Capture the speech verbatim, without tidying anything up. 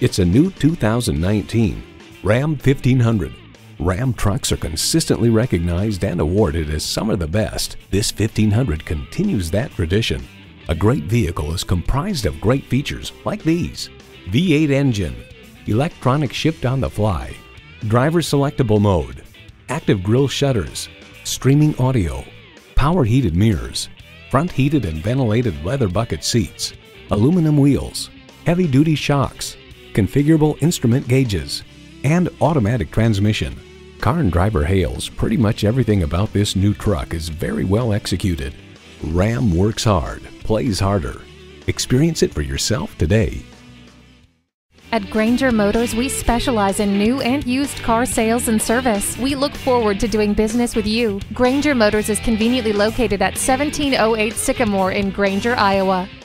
It's a new two thousand nineteen Ram fifteen hundred. Ram trucks are consistently recognized and awarded as some of the best. This fifteen hundred continues that tradition. A great vehicle is comprised of great features like these: V eight engine, electronic shift on the fly, driver selectable mode, active grille shutters, streaming audio, power heated mirrors, front heated and ventilated leather bucket seats, aluminum wheels, heavy duty shocks, configurable instrument gauges, and automatic transmission. Car and Driver hails pretty much everything about this new truck is very well executed. Ram works hard, plays harder. Experience it for yourself today. At Granger Motors, we specialize in new and used car sales and service. We look forward to doing business with you. Granger Motors is conveniently located at seventeen oh eight Sycamore in Granger, Iowa.